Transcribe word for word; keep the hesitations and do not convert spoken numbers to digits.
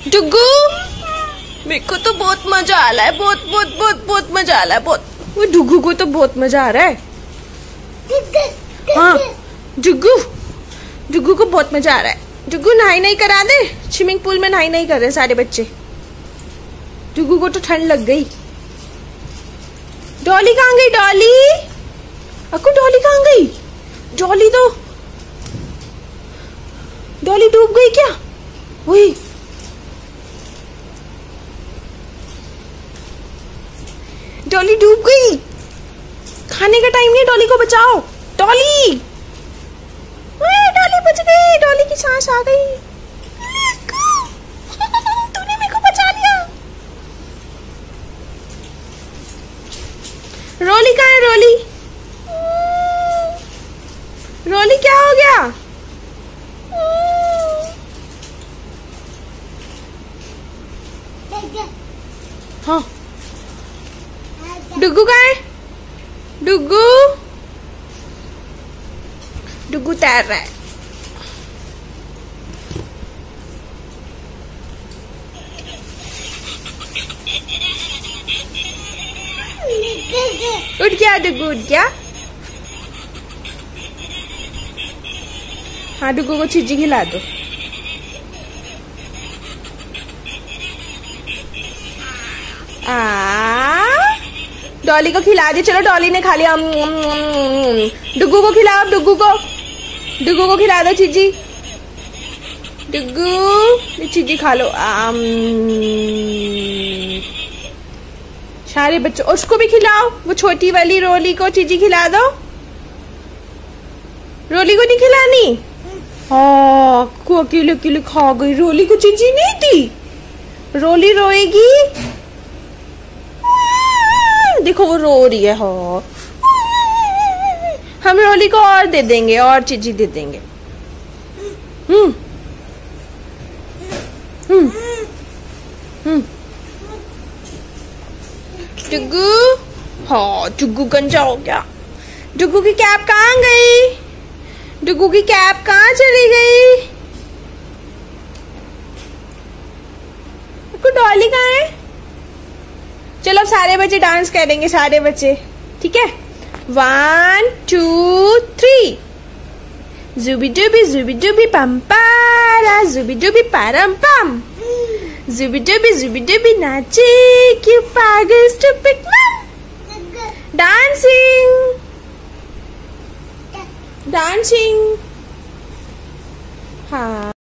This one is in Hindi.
डुगू, मेरे को तो बहुत मजा आ रहा है, बहुत बहुत बहुत बहुत मजा आ रहा है, बहुत। वो डुगू को तो बहुत मजा आ रहा है। हाँ डुगू, डुगू को बहुत मजा आ रहा है। डुगू नहाई नहीं करा दे, स्विमिंग पूल में नहाई नहीं कर रहे सारे बच्चे। डुगू को तो ठंड लग गई। डॉली कहाँ गई? डॉली अक्कू, डॉली कहाँ गई? डॉली तो डॉली डूब गई क्या? वही डॉली डूब गई। खाने का टाइम नहीं, डॉली को बचाओ। डॉली, डॉली बच गई, डॉली की सांस आ गई। तूने मेरे को बचा लिया। रोली कहाँ है? रोली, रोली क्या हो गया? हाँ डुगू कहाँ है? डुगू, डुगू तैर रहा है। उठ गया डुगू, उठ गया। हाँ डुगू को चीजी खिला दो। आ डॉली को खिला दी, चलो डॉली ने खा लिया। डुगू को खिलाओ, डुगू को, डुगू को खिला दो चीजी। डुगू चीजी खा लो। आम सारे बच्चों, उसको भी खिलाओ, वो छोटी वाली रोली को चीजी खिला दो। रोली को नहीं खिलानी? हाँ अकेले अकेले खा गई। रोली को चीजी नहीं थी, रोली रोएगी। देखो वो रो रही है। हाँ हम रोली को और दे देंगे, और चीजी दे देंगे। हम्म हम्म हम्म डुगू, हाँ डुगू गंजा हो गया। डुगू की कैप कहाँ गई? डुगू की कैप कहाँ चली गई? डॉली कहाँ है? चलो अब सारे बच्चे डांस करेंगे, सारे बच्चे, ठीक है? One two three. जुबी डुबी जुबी डुबी पम पारा, जुबी डुबी पारम पम। जुबी डुबी जुबी डुबी नाचे क्यों पागल स्टूपिड मम। Dancing dancing. हाँ